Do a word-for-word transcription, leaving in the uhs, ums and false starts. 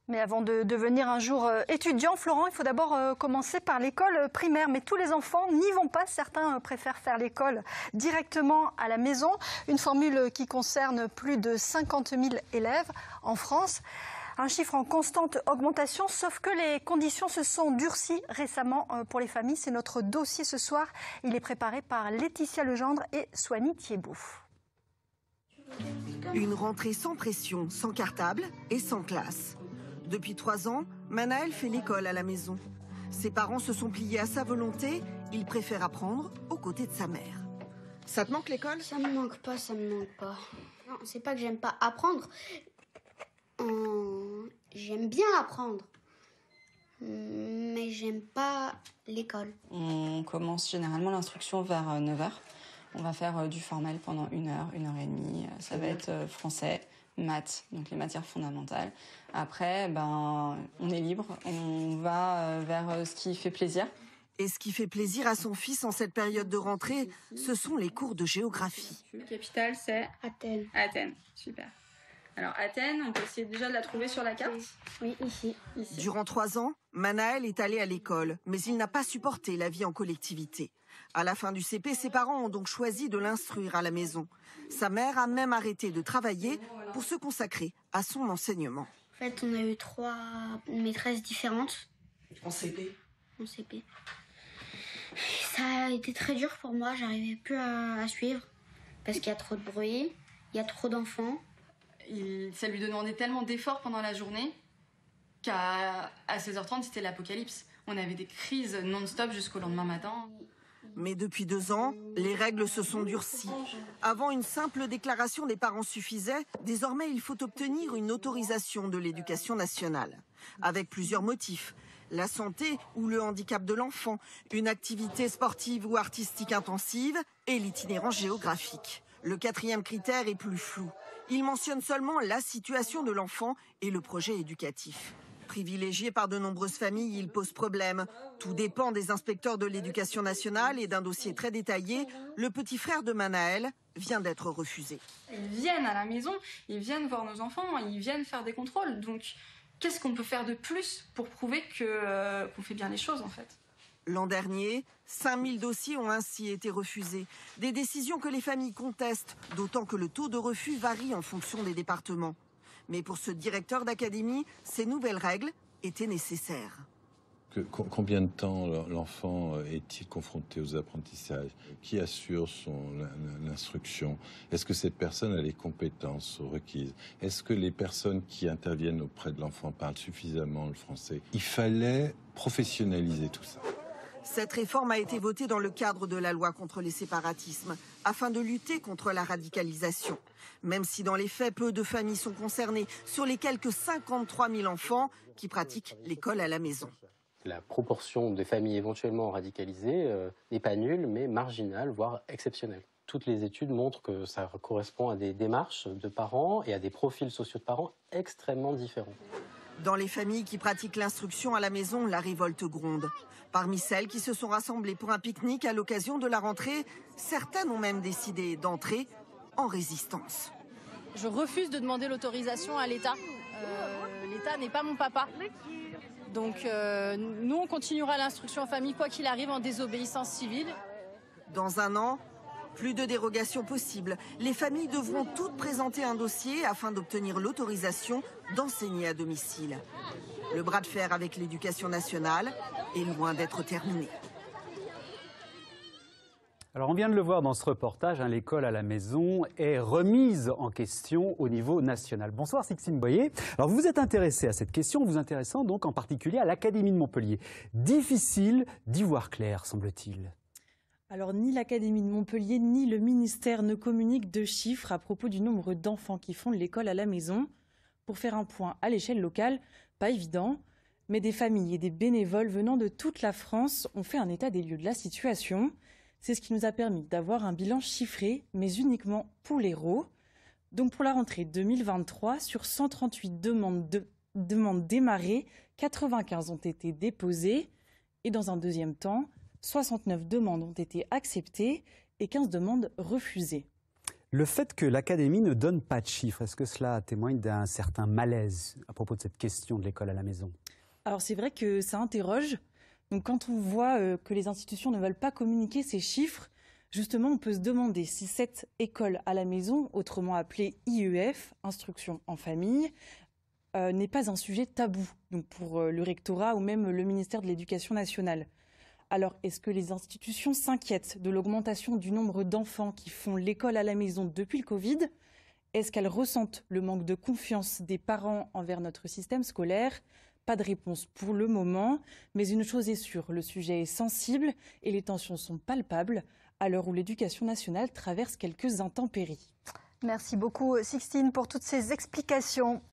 Mais avant de devenir un jour étudiant, Florent, il faut d'abord commencer par l'école primaire. Mais tous les enfants n'y vont pas. Certains préfèrent faire l'école directement à la maison. Une formule qui concerne plus de cinquante mille élèves en France. Un chiffre en constante augmentation, sauf que les conditions se sont durcies récemment pour les familles. C'est notre dossier ce soir. Il est préparé par Laetitia Legendre et Soigny Thiebaud. Une rentrée sans pression, sans cartable et sans classe. Depuis trois ans, Manaël fait l'école à la maison. Ses parents se sont pliés à sa volonté. Il préfère apprendre aux côtés de sa mère. Ça te manque l'école? Ça me manque pas, ça me manque pas. Non, c'est pas que j'aime pas apprendre. Hum, j'aime bien apprendre. Mais j'aime pas l'école. On commence généralement l'instruction vers neuf heures. On va faire du formel pendant une heure, une heure et demie. Ça va être français, maths, donc les matières fondamentales. Après, ben, on est libre, on va vers ce qui fait plaisir. Et ce qui fait plaisir à son fils en cette période de rentrée, ce sont les cours de géographie. La capitale, c'est Athènes. Athènes, super. Alors Athènes, on peut essayer déjà de la trouver sur la carte? Oui, ici. ici. Durant trois ans, Manaël est allé à l'école, mais il n'a pas supporté la vie en collectivité. À la fin du C P, ses parents ont donc choisi de l'instruire à la maison. Sa mère a même arrêté de travailler pour se consacrer à son enseignement. En fait, on a eu trois maîtresses différentes. En C P? En C P. Ça a été très dur pour moi, j'arrivais plus à, à suivre. Parce qu'il y a trop de bruit, il y a trop d'enfants. Il, ça lui demandait tellement d'efforts pendant la journée qu'à à seize heures trente, c'était l'apocalypse. On avait des crises non-stop jusqu'au lendemain matin. Mais depuis deux ans, les règles se sont durcies. Avant, une simple déclaration des parents suffisait. Désormais, il faut obtenir une autorisation de l'éducation nationale. Avec plusieurs motifs. La santé ou le handicap de l'enfant, une activité sportive ou artistique intensive et l'itinérance géographique. Le quatrième critère est plus flou. Il mentionne seulement la situation de l'enfant et le projet éducatif. Privilégié par de nombreuses familles, il pose problème. Tout dépend des inspecteurs de l'éducation nationale et d'un dossier très détaillé. Le petit frère de Manaël vient d'être refusé. Ils viennent à la maison, ils viennent voir nos enfants, ils viennent faire des contrôles. Donc, qu'est-ce qu'on peut faire de plus pour prouver que, euh, qu'on fait bien les choses, en fait? L'an dernier, cinq mille dossiers ont ainsi été refusés. Des décisions que les familles contestent, d'autant que le taux de refus varie en fonction des départements. Mais pour ce directeur d'académie, ces nouvelles règles étaient nécessaires. Que, combien de temps l'enfant est-il confronté aux apprentissages? Qui assure l'instruction? Est-ce que cette personne a les compétences requises? Est-ce que les personnes qui interviennent auprès de l'enfant parlent suffisamment le français? Il fallait professionnaliser tout ça. Cette réforme a été votée dans le cadre de la loi contre les séparatismes, afin de lutter contre la radicalisation. Même si dans les faits, peu de familles sont concernées, sur les quelques cinquante-trois mille enfants qui pratiquent l'école à la maison. La proportion des familles éventuellement radicalisées euh, n'est pas nulle, mais marginale, voire exceptionnelle. Toutes les études montrent que ça correspond à des démarches de parents et à des profils sociaux de parents extrêmement différents. Dans les familles qui pratiquent l'instruction à la maison, la révolte gronde. Parmi celles qui se sont rassemblées pour un pique-nique à l'occasion de la rentrée, certaines ont même décidé d'entrer en résistance. Je refuse de demander l'autorisation à l'État. Euh, L'État n'est pas mon papa. Donc euh, nous, on continuera l'instruction en famille, quoi qu'il arrive, en désobéissance civile. Dans un an, plus de dérogations possibles. Les familles devront toutes présenter un dossier afin d'obtenir l'autorisation d'enseigner à domicile. Le bras de fer avec l'éducation nationale est loin d'être terminé. Alors on vient de le voir dans ce reportage, hein, l'école à la maison est remise en question au niveau national. Bonsoir Sixtine Boyer. Alors vous vous êtes intéressé à cette question, vous intéressant donc en particulier à l'Académie de Montpellier. Difficile d'y voir clair, semble-t-il. Alors ni l'Académie de Montpellier ni le ministère ne communiquent de chiffres à propos du nombre d'enfants qui font de l'école à la maison. Pour faire un point à l'échelle locale, pas évident, mais des familles et des bénévoles venant de toute la France ont fait un état des lieux de la situation. C'est ce qui nous a permis d'avoir un bilan chiffré, mais uniquement pour l'Hérault. Donc pour la rentrée deux mille vingt-trois, sur cent trente-huit demandes, de, demandes démarrées, quatre-vingt-quinze ont été déposées. Et dans un deuxième temps, soixante-neuf demandes ont été acceptées et quinze demandes refusées. Le fait que l'Académie ne donne pas de chiffres, est-ce que cela témoigne d'un certain malaise à propos de cette question de l'école à la maison? Alors c'est vrai que ça interroge. Donc quand on voit euh, que les institutions ne veulent pas communiquer ces chiffres, justement on peut se demander si cette école à la maison, autrement appelée I E F, instruction en famille, euh, n'est pas un sujet tabou donc pour euh, le rectorat ou même le ministère de l'Éducation nationale. Alors, est-ce que les institutions s'inquiètent de l'augmentation du nombre d'enfants qui font l'école à la maison depuis le Covid? Est-ce qu'elles ressentent le manque de confiance des parents envers notre système scolaire? Pas de réponse pour le moment, mais une chose est sûre, le sujet est sensible et les tensions sont palpables à l'heure où l'éducation nationale traverse quelques intempéries. Merci beaucoup Sixtine pour toutes ces explications.